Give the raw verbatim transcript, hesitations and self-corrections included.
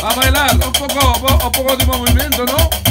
a bailar, un poco, un poco de movimiento, ¿no?